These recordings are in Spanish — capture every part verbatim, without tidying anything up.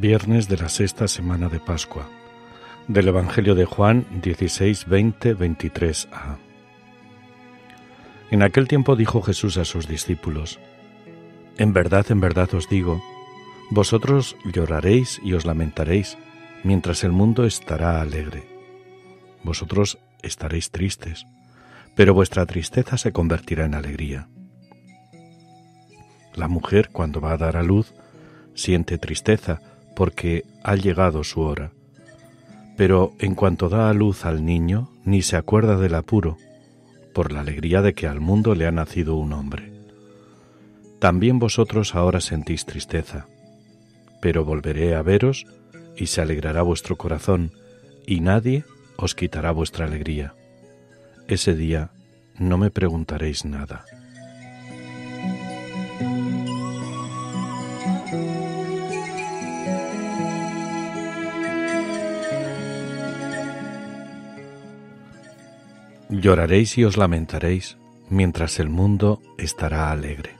Viernes de la sexta semana de Pascua. Del Evangelio de Juan dieciséis, veinte, veintitrés a. En aquel tiempo dijo Jesús a sus discípulos: En verdad, en verdad os digo, vosotros lloraréis y os lamentaréis, mientras el mundo estará alegre. Vosotros estaréis tristes, pero vuestra tristeza se convertirá en alegría. La mujer, cuando va a dar a luz, siente tristeza porque ha llegado su hora, pero en cuanto da a luz al niño, ni se acuerda del apuro, por la alegría de que al mundo le ha nacido un hombre. También vosotros ahora sentís tristeza, pero volveré a veros y se alegrará vuestro corazón, y nadie os quitará vuestra alegría. Ese día no me preguntaréis nada. Lloraréis y os lamentaréis, mientras el mundo estará alegre.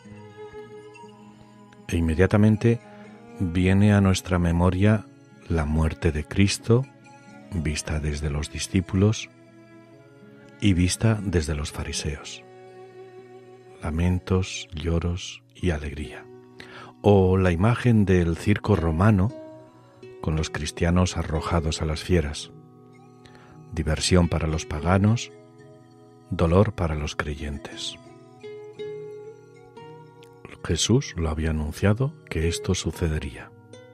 E inmediatamente viene a nuestra memoria la muerte de Cristo, vista desde los discípulos y vista desde los fariseos. Lamentos, lloros y alegría. O la imagen del circo romano con los cristianos arrojados a las fieras. Diversión para los paganos, dolor para los creyentes. Jesús lo había anunciado que esto sucedería.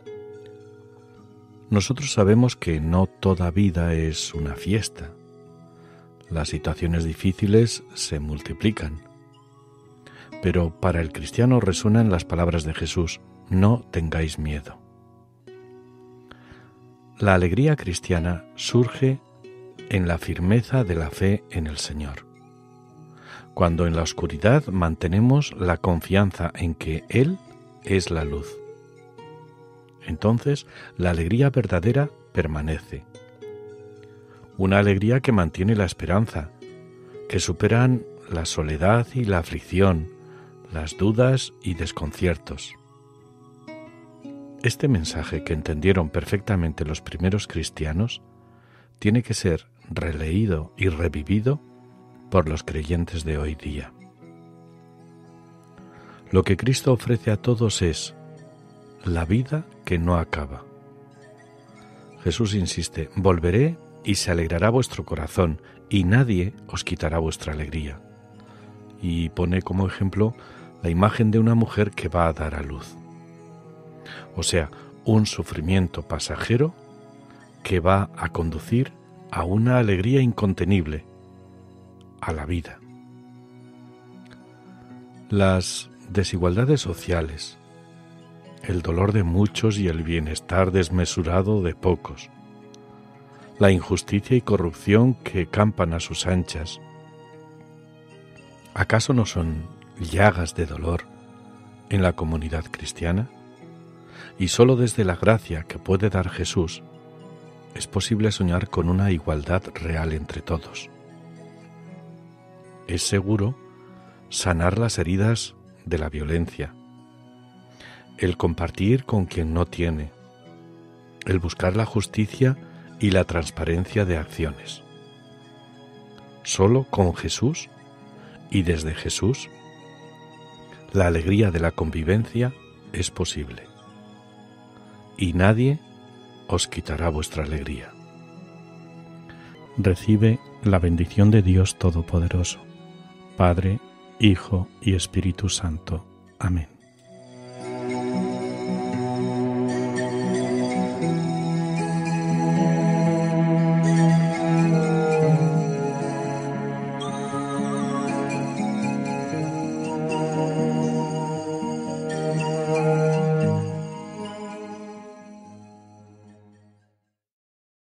Nosotros sabemos que no toda vida es una fiesta. Las situaciones difíciles se multiplican. Pero para el cristiano resuenan las palabras de Jesús: no tengáis miedo. La alegría cristiana surge en la firmeza de la fe en el Señor, cuando en la oscuridad mantenemos la confianza en que Él es la luz. Entonces la alegría verdadera permanece, una alegría que mantiene la esperanza, que superan la soledad y la aflicción, las dudas y desconciertos. Este mensaje, que entendieron perfectamente los primeros cristianos, tiene que ser releído y revivido por los creyentes de hoy día. Lo que Cristo ofrece a todos es la vida que no acaba. Jesús insiste: volveré y se alegrará vuestro corazón, y nadie os quitará vuestra alegría. Y pone como ejemplo la imagen de una mujer que va a dar a luz. O sea, un sufrimiento pasajero que va a conducir a una alegría incontenible, a la vida. Las desigualdades sociales, el dolor de muchos y el bienestar desmesurado de pocos, la injusticia y corrupción que campan a sus anchas, ¿acaso no son llagas de dolor en la comunidad cristiana? Y sólo desde la gracia que puede dar Jesús es posible soñar con una igualdad real entre todos. Es seguro sanar las heridas de la violencia, el compartir con quien no tiene, el buscar la justicia y la transparencia de acciones. Solo con Jesús y desde Jesús, la alegría de la convivencia es posible. Y nadie os quitará vuestra alegría. Recibe la bendición de Dios Todopoderoso, Padre, Hijo y Espíritu Santo. Amén.